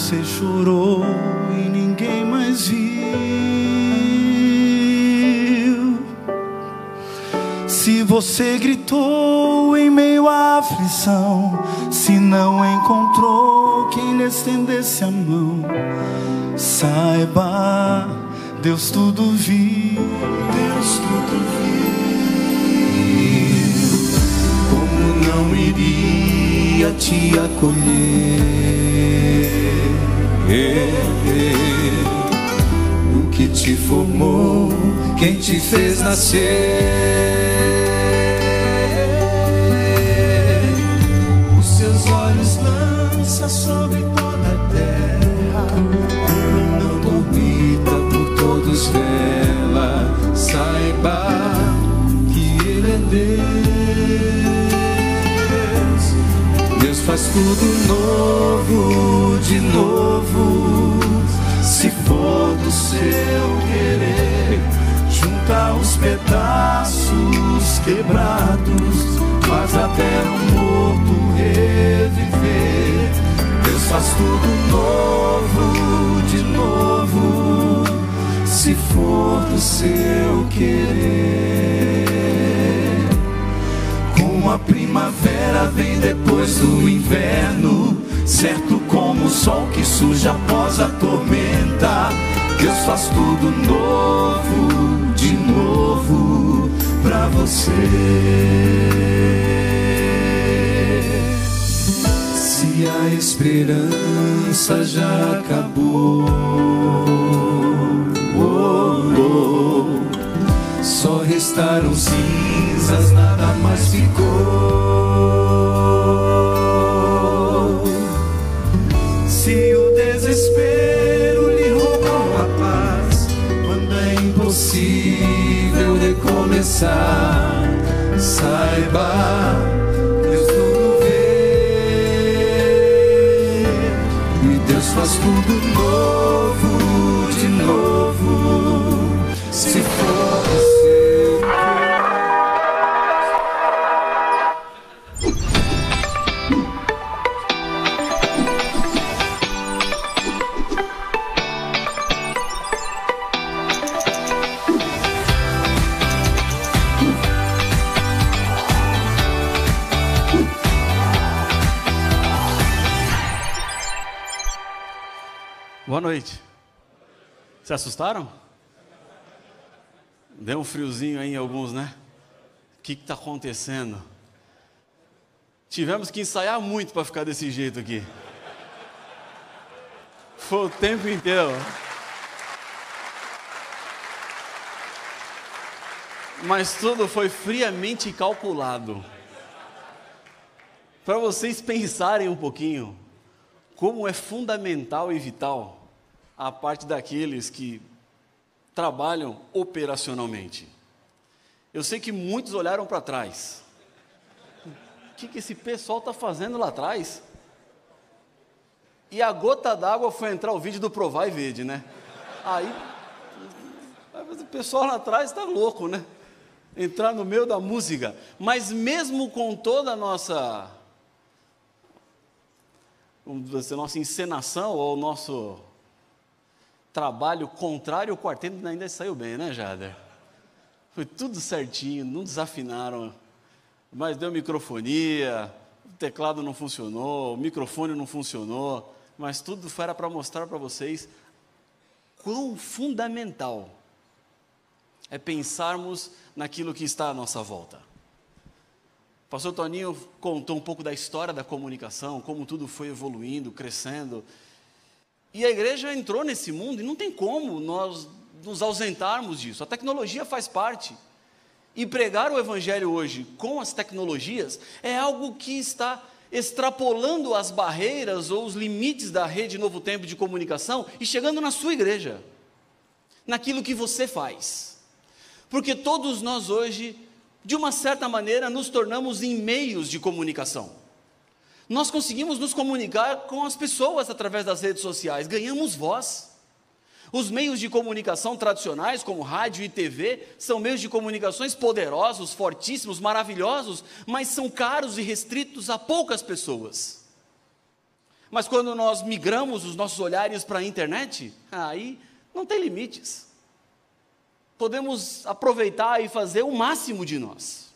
você chorou e ninguém mais viu, se você gritou em meio à aflição, se não encontrou quem lhe estendesse a mão, saiba, Deus tudo viu. Deus tudo viu. Como não iria te acolher? O que te formou, quem te fez nascer? Os seus olhos lança sobre toda a terra, não dormita por todos dela. Saiba que Ele é Deus. Deus faz tudo novo, de novo. Se for do seu querer, junta os pedaços quebrados, faz até o morto reviver. Deus faz tudo novo, de novo, se for do seu querer. Como a primavera vem depois do inverno, certo como o sol que surge após a tormenta, Deus faz tudo novo, de novo, pra você. Se a esperança já acabou, só restaram cinzas, nada mais ficou. Se o desespero lhe roubou a paz, quando é impossível recomeçar, saiba, Deus tudo vê. E Deus faz tudo novo, de novo, se for o seu. Boa noite. Se assustaram? Deu um friozinho aí em alguns, né? O que está acontecendo? Tivemos que ensaiar muito para ficar desse jeito aqui. Foi o tempo inteiro. Mas tudo foi friamente calculado. Para vocês pensarem um pouquinho como é fundamental e vital a parte daqueles que trabalham operacionalmente. Eu sei que muitos olharam para trás. O que esse pessoal está fazendo lá atrás? E a gota d'água foi entrar o vídeo do Provar e Verde, né? Aí o pessoal lá atrás está louco, né? Entrar no meio da música. Mas mesmo com toda a nossa encenação ou nosso trabalho contrário, o quarteto ainda saiu bem, né, Jader? Foi tudo certinho, não desafinaram, mas deu microfonia, o teclado não funcionou, o microfone não funcionou, mas tudo era para mostrar para vocês quão fundamental é pensarmos naquilo que está à nossa volta. O pastor Toninho contou um pouco da história da comunicação, como tudo foi evoluindo, crescendo. E a igreja entrou nesse mundo e não tem como nós nos ausentarmos disso. A tecnologia faz parte. E pregar o evangelho hoje com as tecnologias é algo que está extrapolando as barreiras ou os limites da rede Novo Tempo de comunicação e chegando na sua igreja, naquilo que você faz. Porque todos nós hoje, de uma certa maneira, nos tornamos em meios de comunicação. Nós conseguimos nos comunicar com as pessoas através das redes sociais, ganhamos voz. Os meios de comunicação tradicionais, como rádio e TV, são meios de comunicações poderosos, fortíssimos, maravilhosos, mas são caros e restritos a poucas pessoas. Mas quando nós migramos os nossos olhares para a internet, aí não tem limites. Podemos aproveitar e fazer o máximo de nós.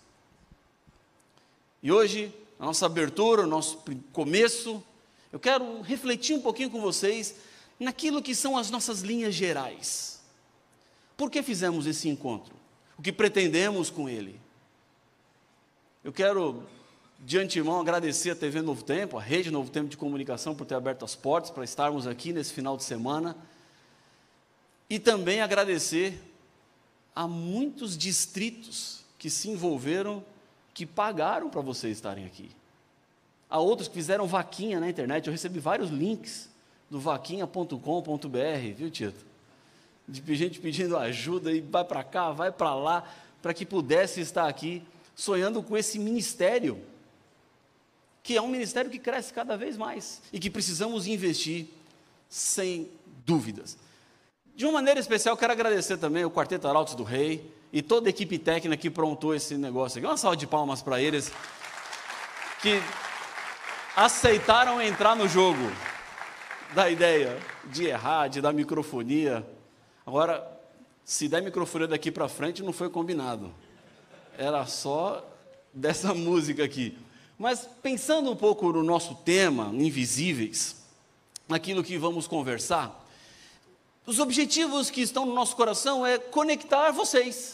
E hoje, a nossa abertura, o nosso começo, eu quero refletir um pouquinho com vocês naquilo que são as nossas linhas gerais. Por que fizemos esse encontro? O que pretendemos com ele? Eu quero, de antemão, agradecer a TV Novo Tempo, a Rede Novo Tempo de Comunicação, por ter aberto as portas para estarmos aqui nesse final de semana. E também agradecer a muitos distritos que se envolveram, que pagaram para vocês estarem aqui. Há outros que fizeram vaquinha na internet. Eu recebi vários links do vaquinha.com.br, viu, Tito? De gente pedindo ajuda, e vai para cá, vai para lá, para que pudesse estar aqui, sonhando com esse ministério, que é um ministério que cresce cada vez mais, e que precisamos investir, sem dúvidas. De uma maneira especial, quero agradecer também o Quarteto Arautos do Rei, e toda a equipe técnica que prontou esse negócio aqui. Uma salva de palmas para eles, que aceitaram entrar no jogo da ideia de errar, de dar microfonia. Agora, se der microfonia daqui para frente, não foi combinado. Era só dessa música aqui. Mas pensando um pouco no nosso tema, Invisíveis, naquilo que vamos conversar, os objetivos que estão no nosso coração é conectar vocês.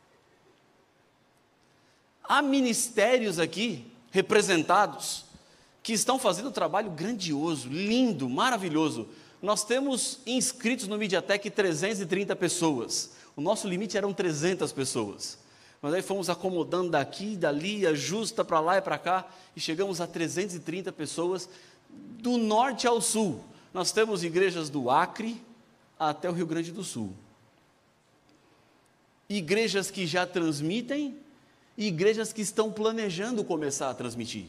Há ministérios aqui representados que estão fazendo um trabalho grandioso, lindo, maravilhoso. Nós temos inscritos no Mediatek 330 pessoas. O nosso limite eram 300 pessoas. Mas aí fomos acomodando daqui, dali, ajusta para lá e para cá, e chegamos a 330 pessoas do norte ao sul. Nós temos igrejas do Acre até o Rio Grande do Sul. Igrejas que já transmitem e igrejas que estão planejando começar a transmitir.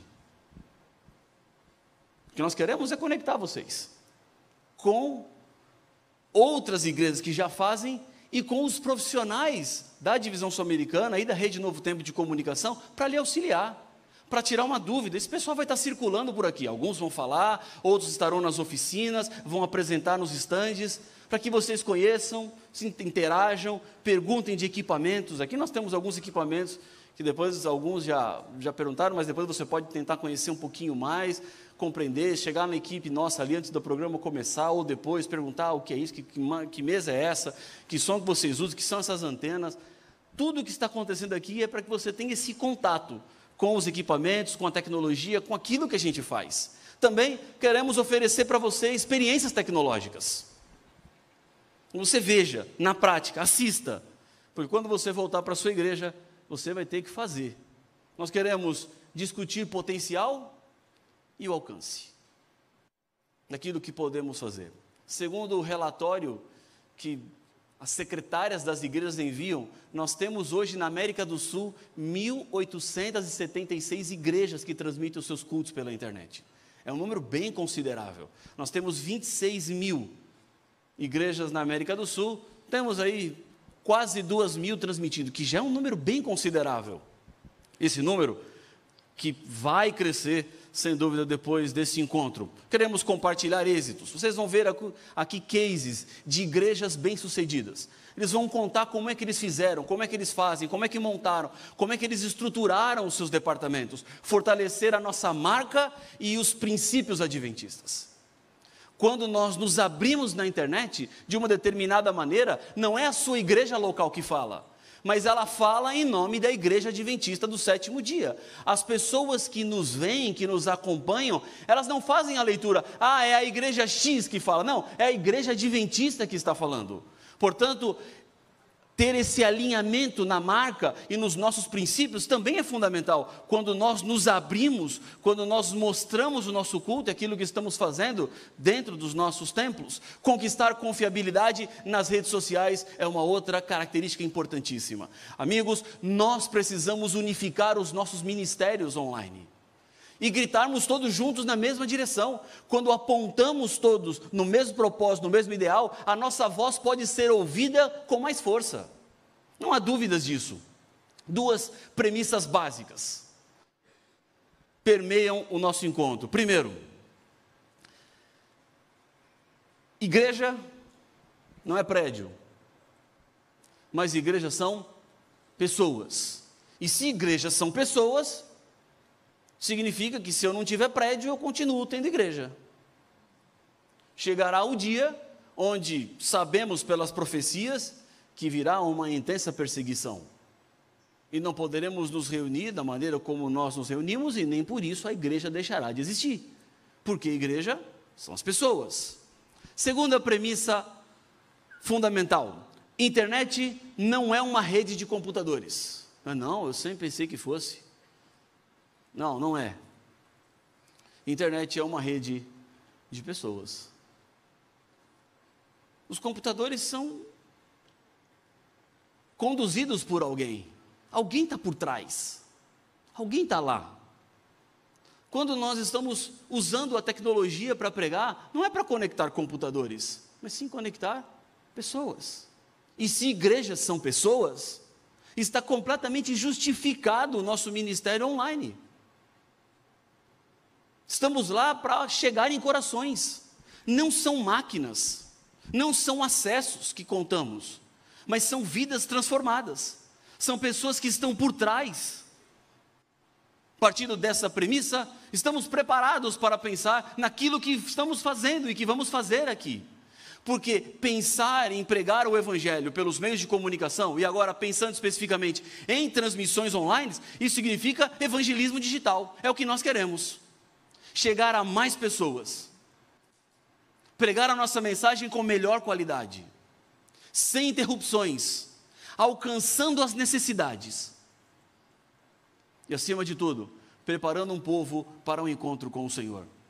O que nós queremos é conectar vocês com outras igrejas que já fazem e com os profissionais da Divisão Sul-Americana e da Rede Novo Tempo de Comunicação para lhe auxiliar, para tirar uma dúvida. Esse pessoal vai estar circulando por aqui, alguns vão falar, outros estarão nas oficinas, vão apresentar nos estandes, para que vocês conheçam, se interajam, perguntem de equipamentos. Aqui nós temos alguns equipamentos que depois alguns já perguntaram, mas depois você pode tentar conhecer um pouquinho mais, compreender, chegar na equipe nossa ali antes do programa começar, ou depois perguntar o que é isso, que mesa é essa, que som que vocês usam, que são essas antenas. Tudo o que está acontecendo aqui é para que você tenha esse contato com os equipamentos, com a tecnologia, com aquilo que a gente faz. Também queremos oferecer para você experiências tecnológicas. Você veja, na prática, assista, porque quando você voltar para a sua igreja, você vai ter que fazer. Nós queremos discutir potencial e o alcance daquilo que podemos fazer. Segundo o relatório que as secretárias das igrejas enviam, nós temos hoje na América do Sul 1.876 igrejas que transmitem os seus cultos pela internet. É um número bem considerável. Nós temos 26 mil igrejas na América do Sul, temos aí quase 2.000 transmitindo, que já é um número bem considerável. Esse número que vai crescer, sem dúvida, depois desse encontro. Queremos compartilhar êxitos. Vocês vão ver aqui cases de igrejas bem-sucedidas. Eles vão contar como é que eles fizeram, como é que eles fazem, como é que montaram, como é que eles estruturaram os seus departamentos, fortalecer a nossa marca e os princípios adventistas. Quando nós nos abrimos na internet, de uma determinada maneira, não é a sua igreja local que fala, mas ela fala em nome da Igreja Adventista do Sétimo Dia. As pessoas que nos veem, que nos acompanham, elas não fazem a leitura, é a Igreja X que fala, não, é a Igreja Adventista que está falando. Portanto, ter esse alinhamento na marca e nos nossos princípios também é fundamental. Quando nós nos abrimos, quando nós mostramos o nosso culto, aquilo que estamos fazendo dentro dos nossos templos, conquistar confiabilidade nas redes sociais é uma outra característica importantíssima. Amigos, nós precisamos unificar os nossos ministérios online e gritarmos todos juntos na mesma direção. Quando apontamos todos no mesmo propósito, no mesmo ideal, a nossa voz pode ser ouvida com mais força. Não há dúvidas disso. Duas premissas básicas permeiam o nosso encontro. Primeiro, Igreja não é prédio, mas igrejas são pessoas. E se igrejas são pessoas, significa que se eu não tiver prédio, eu continuo tendo igreja. Chegará o dia onde sabemos pelas profecias que virá uma intensa perseguição. E não poderemos nos reunir da maneira como nós nos reunimos, e nem por isso a igreja deixará de existir. Porque a igreja são as pessoas. Segunda premissa fundamental: internet não é uma rede de computadores. Não, eu sempre pensei que fosse. Não, não é. Internet é uma rede de pessoas. Os computadores são conduzidos por alguém. Alguém está por trás. Alguém está lá. Quando nós estamos usando a tecnologia para pregar, não é para conectar computadores, mas sim conectar pessoas. E se igrejas são pessoas, está completamente justificado o nosso ministério online. Estamos lá para chegar em corações. Não são máquinas, não são acessos que contamos, mas são vidas transformadas. São pessoas que estão por trás. Partindo dessa premissa, estamos preparados para pensar naquilo que estamos fazendo e que vamos fazer aqui. Porque pensar em pregar o Evangelho pelos meios de comunicação, e agora pensando especificamente em transmissões online, isso significa evangelismo digital. É o que nós queremos. Chegar a mais pessoas. Pregar a nossa mensagem com melhor qualidade. Sem interrupções. Alcançando as necessidades. E acima de tudo, preparando um povo para um encontro com o Senhor.